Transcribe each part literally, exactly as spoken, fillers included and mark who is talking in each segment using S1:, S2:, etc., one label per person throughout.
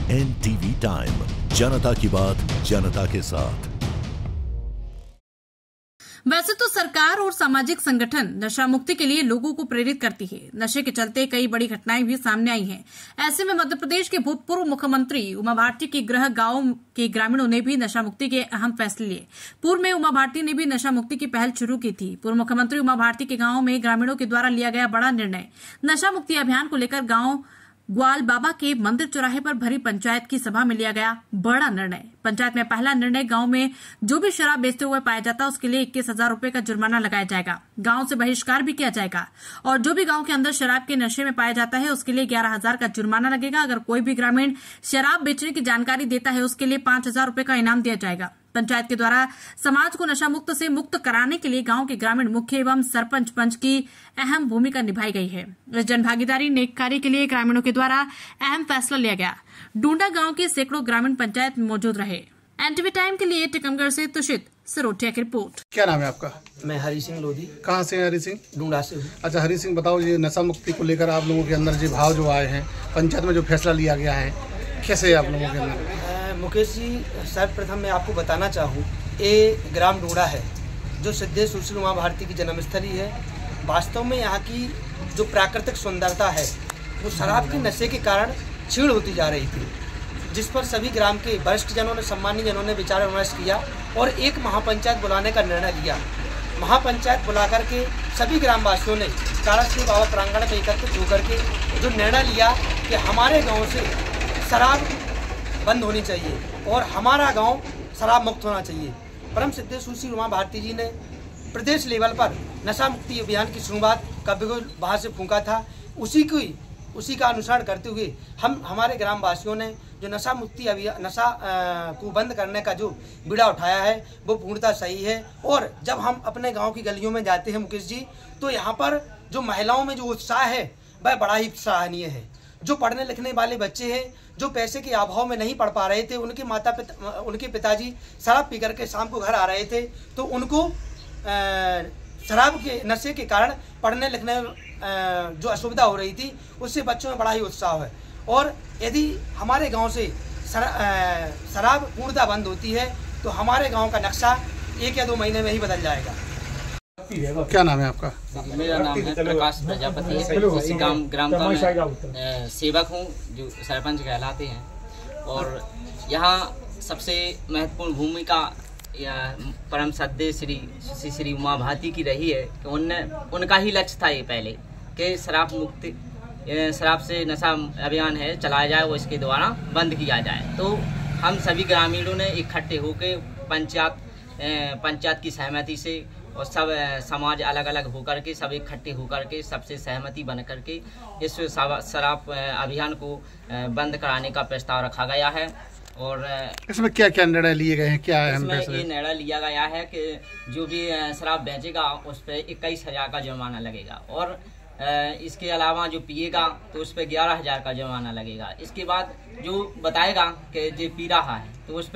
S1: N TV time, जनता की बात जनता के साथ।
S2: वैसे तो सरकार और सामाजिक संगठन नशा मुक्ति के लिए लोगों को प्रेरित करती है। नशे के चलते कई बड़ी घटनाएं भी सामने आई हैं। ऐसे में मध्य प्रदेश के भूतपूर्व मुख्यमंत्री उमा भारती के गृह गांव के ग्रामीणों ने भी नशा मुक्ति के अहम फैसले लिए। पूर्व में उमा भारती ने भी नशा मुक्ति की पहल शुरू की थी। पूर्व मुख्यमंत्री उमा भारती के गांव में ग्रामीणों के द्वारा लिया गया बड़ा निर्णय, नशा मुक्ति अभियान को लेकर गांव ग्वाल बाबा के मंदिर चौराहे पर भरी पंचायत की सभा में लिया गया बड़ा निर्णय। पंचायत में पहला निर्णय, गांव में जो भी शराब बेचते हुए पाया जाता है उसके लिए इक्कीस हजार रूपये का जुर्माना लगाया जाएगा। गांव से बहिष्कार भी किया जाएगा और जो भी गांव के अंदर शराब के नशे में पाया जाता है उसके लिए ग्यारह हजार का जुर्माना लगेगा। अगर कोई भी ग्रामीण शराब बेचने की जानकारी देता है उसके लिए पांच हजार रूपये का इनाम दिया जाएगा। पंचायत के द्वारा समाज को नशा मुक्त से मुक्त कराने के लिए गांव के ग्रामीण मुख्य एवं सरपंच पंच की अहम भूमिका निभाई गई है। इस जनभागीदारी नेक कार्य के लिए ग्रामीणों के द्वारा अहम फैसला लिया गया। डूंडा गांव के सैकड़ों ग्रामीण पंचायत में मौजूद रहे। एनटीवी टाइम के लिए टीकमगढ़ से तुषित सरोटिया की रिपोर्ट।
S3: क्या नाम है आपका?
S4: मैं हरी सिंह लोधी।
S3: कहाँ से हरी सिंह?
S4: डूंडा से।
S3: अच्छा हरी सिंह, बताओ ये नशा मुक्ति को लेकर आप लोगों के अंदर जो भाव जो आए हैं, पंचायत में जो फैसला लिया गया है, कैसे आप लोगों के अंदर?
S4: मुकेश जी, सर्वप्रथम मैं आपको बताना चाहूँ, ये ग्राम डूंडा है जो सिद्धेश सुश्री उमा भारती की जन्मस्थली है। वास्तव में यहाँ की जो प्राकृतिक सुंदरता है वो शराब के नशे के कारण क्षीण होती जा रही थी, जिस पर सभी ग्राम के वरिष्ठ जनों ने, सम्मानीय जनों ने विचार विमर्श किया और एक महापंचायत बुलाने का निर्णय लिया। महापंचायत बुला करके सभी ग्रामवासियों ने ताराश्री बाबा प्रांगण में एकत्रित होकर के जो निर्णय लिया कि हमारे गाँव से शराब बंद होनी चाहिए और हमारा गांव शराब मुक्त होना चाहिए। परम सिद्धेश सुश्री उमा भारती जी ने प्रदेश लेवल पर नशा मुक्ति अभियान की शुरुआत कभी को बाहर से फूंका था। उसी की उसी का अनुसरण करते हुए हम हमारे ग्रामवासियों ने जो नशा मुक्ति अभियान, नशा को बंद करने का जो बीड़ा उठाया है वो पूर्णतः सही है। और जब हम अपने गाँव की गलियों में जाते हैं मुकेश जी, तो यहाँ पर जो महिलाओं में जो उत्साह है वह बड़ा ही सराहनीय है। जो पढ़ने लिखने वाले बच्चे हैं, जो पैसे के अभाव में नहीं पढ़ पा रहे थे, उनके माता पिता उनके पिताजी शराब पी करके शाम को घर आ रहे थे, तो उनको शराब के नशे के कारण पढ़ने लिखने जो असुविधा हो रही थी उससे बच्चों में बड़ा ही उत्साह है। और यदि हमारे गांव से शराब पूर्णतः बंद होती है तो हमारे गांव का नक्शा एक या दो महीने में ही बदल जाएगा।
S3: क्या नाम है आपका?
S5: मेरा नाम है प्रकाश प्रजापति है। इसी गांव ग्राम का मैं सेवक हूँ जो सरपंच कहलाते हैं। और यहाँ सबसे महत्वपूर्ण भूमिका परम सद्दे श्री श्री श्री उमा भारती की रही है कि उनने उनका ही लक्ष्य था ये पहले कि शराब मुक्ति शराब से नशा अभियान है चलाया जाए, वो इसके द्वारा बंद किया जाए। तो हम सभी ग्रामीणों ने इकट्ठे होकर पंचायत पंचायत की सहमति से और सब समाज अलग अलग होकर के सब इकट्ठे होकर के सबसे सहमति बन करके इस शराब अभियान को बंद कराने का प्रस्ताव रखा गया है। और
S3: इसमें क्या क्या निर्णय लिए गए हैं? क्या है
S5: इसमें ये निर्णय लिया गया है कि जो भी शराब बेचेगा उस पर इक्कीस हजार का जुर्माना लगेगा और इसके अलावा जो पिएगा तो उस पर ग्यारह हजार का जुर्माना लगेगा। इसके बाद जो बताएगा कि जो पी रहा है तो उस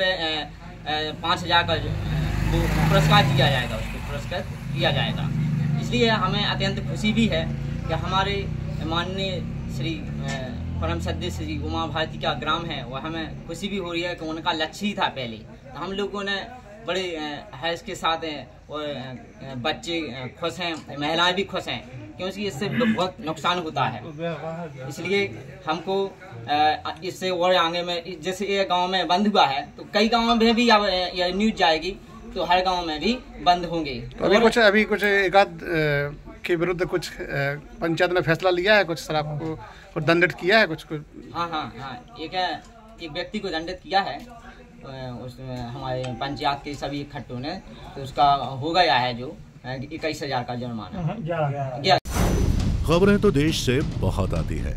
S5: पर पाँच हजार का पुरस्कार दिया जाएगा, उसको पुरस्कार किया जाएगा। इसलिए हमें अत्यंत खुशी भी है कि हमारे माननीय श्री परम सद्दे श्री उमा भारती का ग्राम है, वह हमें खुशी भी हो रही है कि उनका लक्ष्य ही था पहले। तो हम लोगों ने बड़े हैस के साथ हैं और बच्चे खुश हैं, महिलाएं भी खुश हैं, क्योंकि इससे बहुत नुकसान होता है। इसलिए हमको इससे और आगे में, जैसे ये गांव में बंद हुआ है तो कई गांवों में भी अब ये न्यूज जाएगी तो हर गांव में भी बंद होंगे।
S3: तो अभी कुछ अभी कुछ एक आध के विरुद्ध कुछ पंचायत ने फैसला लिया है, कुछ शराब को और दंडित किया है कुछ कुछ? हाँ
S5: हाँ हाँ एक एक व्यक्ति को दंडित किया है उसमें हमारे पंचायत के सभी इकट्ठों ने, तो उसका हो गया है जो इक्कीस हजार का जुर्माना।
S1: खबरें तो देश से बहुत आती हैं,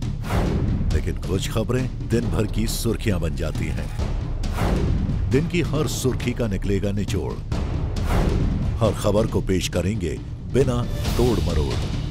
S1: लेकिन कुछ खबरें दिन भर की सुर्खियां बन जाती हैं। दिन की हर सुर्खी का निकलेगा निचोड़। हर खबर को पेश करेंगे बिना तोड़ मरोड़।